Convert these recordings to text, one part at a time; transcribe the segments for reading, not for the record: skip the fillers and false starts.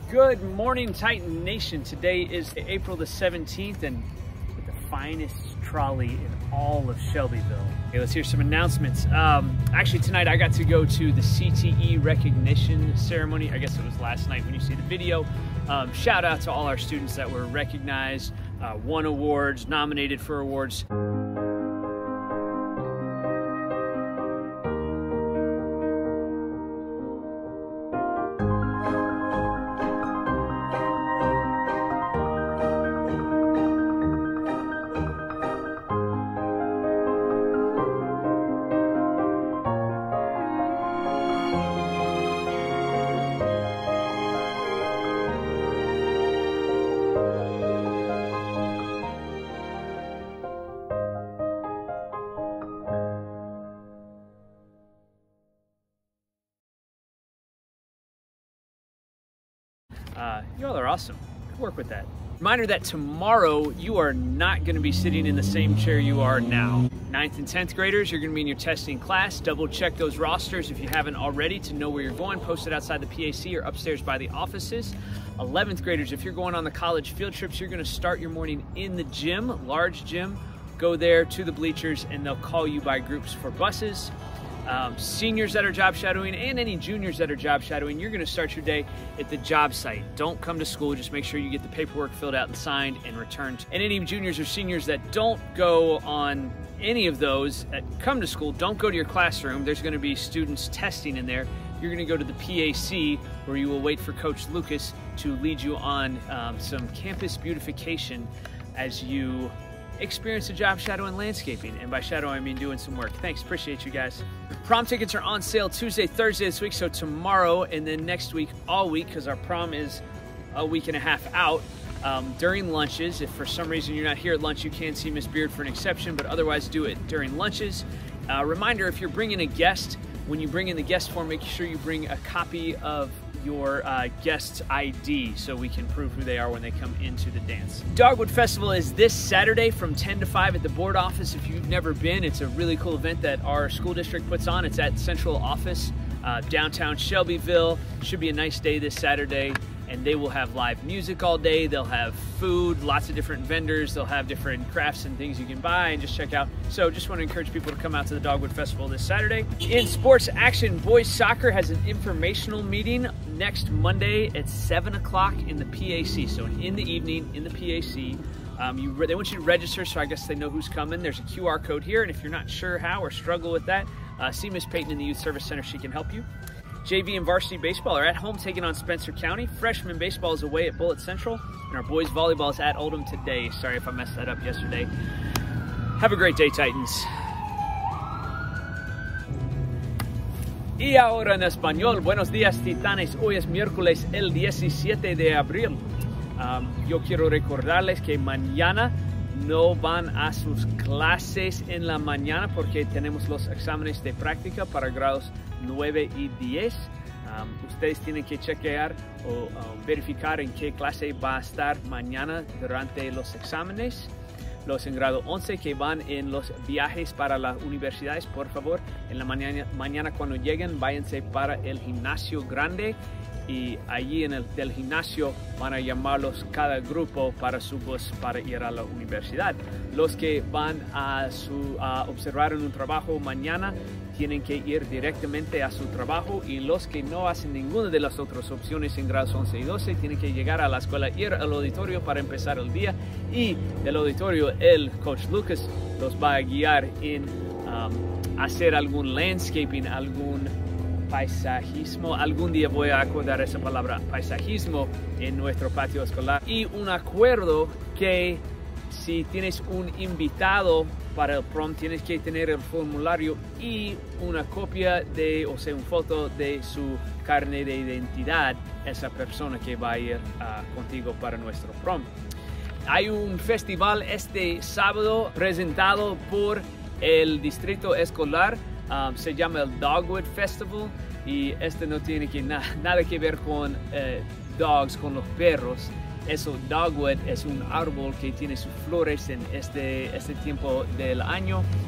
Good morning, Titan Nation. Today is April the 17th and with the finest trolley in all of Shelbyville. Okay, let's hear some announcements. Actually tonight I got to go to the CTE recognition ceremony. I guess it was last night when you see the video. Shout out to all our students that were recognized, won awards, nominated for awards. You all are awesome. Good work with that. Reminder that tomorrow you are not going to be sitting in the same chair you are now. 9th and 10th graders, you're going to be in your testing class. Double check those rosters if you haven't already to know where you're going. Post it outside the PAC or upstairs by the offices. 11th graders, if you're going on the college field trips, you're going to start your morning in the gym, large gym. Go there to the bleachers and they'll call you by groups for buses. Seniors that are job shadowing and any juniors that are job shadowing, you're going to start your day at the job site. Don't come to school, just make sure you get the paperwork filled out and signed and returned. And any juniors or seniors that don't go on any of those that come to school, don't go to your classroom. There's going to be students testing in there. You're going to go to the PAC where you will wait for Coach Lucas to lead you on some campus beautification as you experience a job shadow in landscaping. And by shadow, I mean doing some work. Thanks, appreciate you guys. Prom tickets are on sale Tuesday, Thursday this week, so tomorrow and then next week, all week, because our prom is a week and a half out. During lunches, if for some reason you're not here at lunch, you can see Miss Beard for an exception, but otherwise do it during lunches. Reminder, if you're bringing a guest, when you bring in the guest form, make sure you bring a copy of your guest's ID so we can prove who they are when they come into the dance. Dogwood Festival is this Saturday from 10 to 5 at the board office. If you've never been, it's a really cool event that our school district puts on. It's at Central Office, downtown Shelbyville. Should be a nice day this Saturday. And they will have live music all day. They'll have food, lots of different vendors. They'll have different crafts and things you can buy and just check out. So just want to encourage people to come out to the Dogwood Festival this Saturday. In sports action, boys soccer has an informational meeting next Monday at 7 o'clock in the PAC. So in the evening in the PAC. They want you to register, so I guess they know who's coming. There's a QR code here, and if you're not sure how or struggle with that, see Miss Peyton in the Youth Service Center. She can help you. JV and varsity baseball are at home taking on Spencer County. Freshman baseball is away at Bullitt Central. And our boys volleyball is at Oldham today. Sorry if I messed that up yesterday. Have a great day, Titans. Y ahora en español, buenos días, Titanes. Hoy es miércoles el 17 de abril. Yo quiero recordarles que mañana no van a sus clases en la mañana porque tenemos los exámenes de práctica para grados 9 y 10. Ustedes tienen que chequear o verificar en qué clase va a estar mañana durante los exámenes. Los en grado 11 que van en los viajes para las universidades, por favor, en la mañana cuando lleguen, váyanse para el gimnasio grande. Y allí en el gimnasio van a llamarlos cada grupo para su bus para ir a la universidad. Los que van a observar en un trabajo mañana tienen que ir directamente a su trabajo, y los que no hacen ninguna de las otras opciones en grados 11 y 12 tienen que llegar a la escuela, ir al auditorio para empezar el día, y del auditorio el Coach Lucas los va a guiar en hacer algún landscaping, algún paisajismo. Algún día voy a acordar esa palabra, paisajismo, en nuestro patio escolar. Y un acuerdo que si tienes un invitado para el prom, tienes que tener el formulario y una copia de, o sea, una foto de su carnet de identidad, esa persona que va a ir contigo para nuestro prom. Hay un festival este sábado presentado por el distrito escolar. Se llama el Dogwood Festival, y este no tiene nada que ver con dogs, con los perros. Eso, dogwood es un árbol que tiene sus flores en este tiempo del año,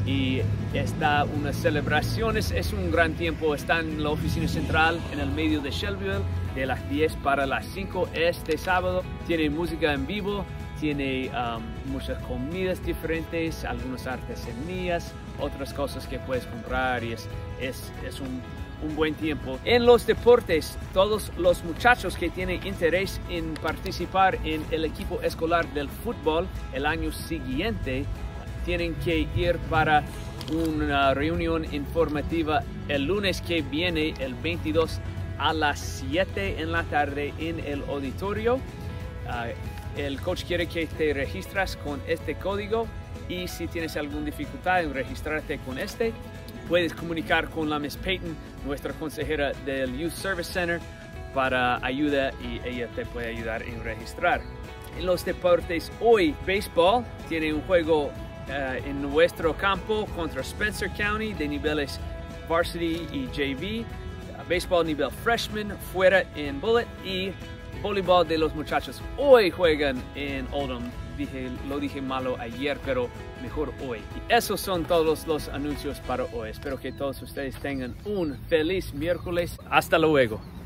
y está unas celebraciones. Es un gran tiempo. Está en la oficina central en el medio de Shelbyville de las 10 para las 5 este sábado. Tiene música en vivo, tiene muchas comidas diferentes, algunas artesanías, otras cosas que puedes comprar, y es un buen tiempo. En los deportes, todos los muchachos que tienen interés en participar en el equipo escolar del fútbol el año siguiente tienen que ir para una reunión informativa el lunes que viene, el 22 a las 7 en la tarde en el auditorio. El coach quiere que te registras con este código, y si tienes alguna dificultad en registrarte con este, puedes comunicar con la Miss Peyton, nuestra consejera del Youth Service Center, para ayuda, y ella te puede ayudar en registrar. En los deportes, hoy béisbol tiene un juego en nuestro campo contra Spencer County de niveles varsity y JV, béisbol nivel freshman fuera en Bullitt, y voleibol de los muchachos hoy juegan en Oldham. Lo dije malo ayer, pero mejor hoy. Y esos son todos los anuncios para hoy. Espero que todos ustedes tengan un feliz miércoles. Hasta luego.